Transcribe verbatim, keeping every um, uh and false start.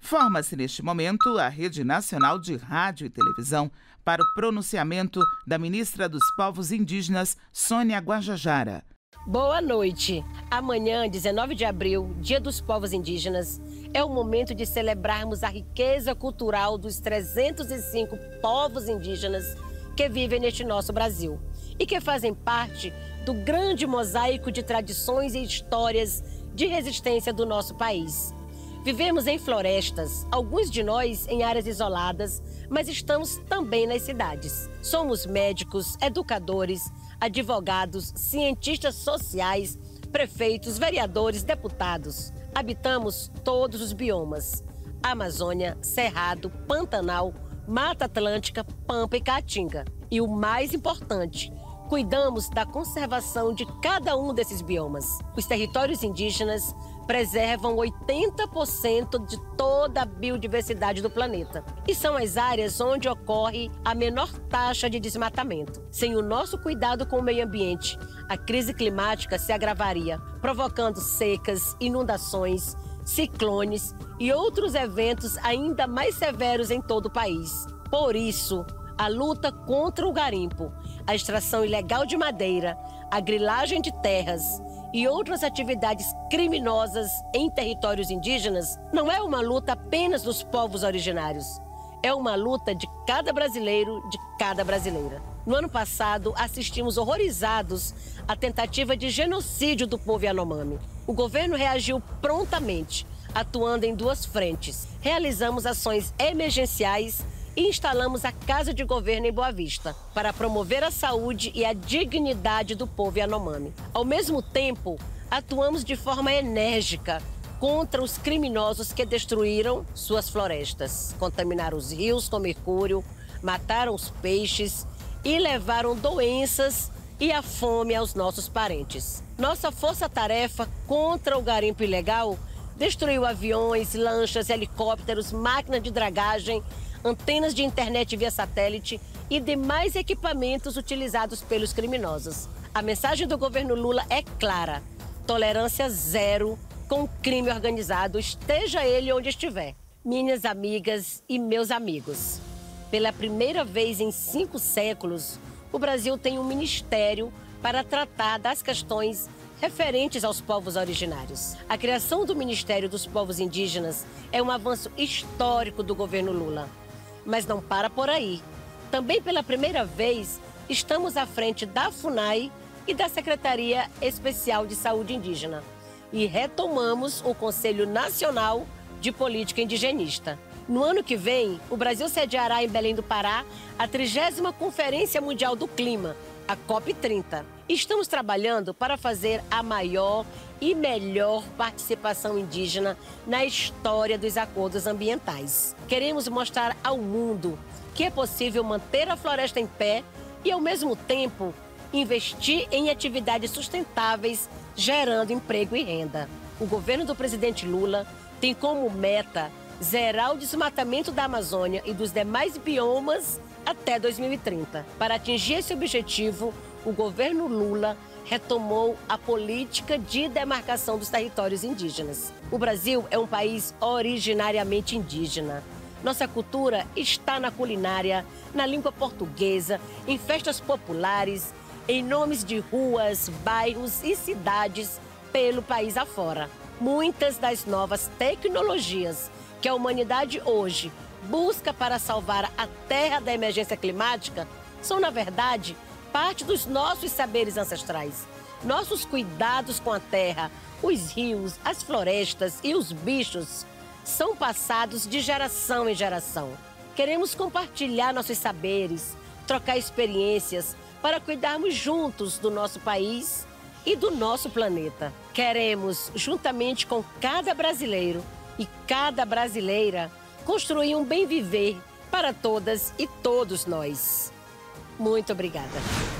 Forma-se neste momento a Rede Nacional de Rádio e Televisão para o pronunciamento da ministra dos Povos Indígenas, Sônia Guajajara. Boa noite. Amanhã, dezenove de abril, Dia dos Povos Indígenas, é o momento de celebrarmos a riqueza cultural dos trezentos e cinco povos indígenas que vivem neste nosso Brasil e que fazem parte do grande mosaico de tradições e histórias de resistência do nosso país. Vivemos em florestas, alguns de nós em áreas isoladas, mas estamos também nas cidades. Somos médicos, educadores, advogados, cientistas sociais, prefeitos, vereadores, deputados. Habitamos todos os biomas: Amazônia, Cerrado, Pantanal, Mata Atlântica, Pampa e Caatinga. E o mais importante, cuidamos da conservação de cada um desses biomas. Os territórios indígenas preservam oitenta por cento de toda a biodiversidade do planeta e são as áreas onde ocorre a menor taxa de desmatamento. Sem o nosso cuidado com o meio ambiente, a crise climática se agravaria, provocando secas, inundações, ciclones e outros eventos ainda mais severos em todo o país. Por isso, a luta contra o garimpo, a extração ilegal de madeira, a grilagem de terras e outras atividades criminosas em territórios indígenas não é uma luta apenas dos povos originários. É uma luta de cada brasileiro, de cada brasileira. No ano passado, assistimos horrorizados à tentativa de genocídio do povo Yanomami. O governo reagiu prontamente, atuando em duas frentes. Realizamos ações emergenciais e instalamos a Casa de Governo em Boa Vista para promover a saúde e a dignidade do povo Yanomami. Ao mesmo tempo, atuamos de forma enérgica contra os criminosos que destruíram suas florestas, contaminaram os rios com mercúrio, mataram os peixes e levaram doenças e a fome aos nossos parentes. Nossa força-tarefa contra o garimpo ilegal destruiu aviões, lanchas, helicópteros, máquinas de dragagem, antenas de internet via satélite e demais equipamentos utilizados pelos criminosos. A mensagem do governo Lula é clara: tolerância zero com o crime organizado, esteja ele onde estiver. Minhas amigas e meus amigos, pela primeira vez em cinco séculos, o Brasil tem um ministério para tratar das questões referentes aos povos originários. A criação do Ministério dos Povos Indígenas é um avanço histórico do governo Lula. Mas não para por aí. Também pela primeira vez, estamos à frente da FUNAI e da Secretaria Especial de Saúde Indígena. E retomamos o Conselho Nacional de Política Indigenista. No ano que vem, o Brasil sediará em Belém do Pará a trigésima Conferência Mundial do Clima, a COP trinta. Estamos trabalhando para fazer a maior e melhor participação indígena na história dos acordos ambientais. Queremos mostrar ao mundo que é possível manter a floresta em pé e, ao mesmo tempo, investir em atividades sustentáveis, gerando emprego e renda. O governo do presidente Lula tem como meta zerar o desmatamento da Amazônia e dos demais biomas até dois mil e trinta. Para atingir esse objetivo, o governo Lula retomou a política de demarcação dos territórios indígenas. O Brasil é um país originariamente indígena. Nossa cultura está na culinária, na língua portuguesa, em festas populares, em nomes de ruas, bairros e cidades pelo país afora. Muitas das novas tecnologias que a humanidade hoje busca para salvar a Terra da emergência climática são, na verdade, parte dos nossos saberes ancestrais. Nossos cuidados com a terra, os rios, as florestas e os bichos são passados de geração em geração. Queremos compartilhar nossos saberes, trocar experiências para cuidarmos juntos do nosso país e do nosso planeta. Queremos, juntamente com cada brasileiro e cada brasileira, construir um bem viver para todas e todos nós. Muito obrigada.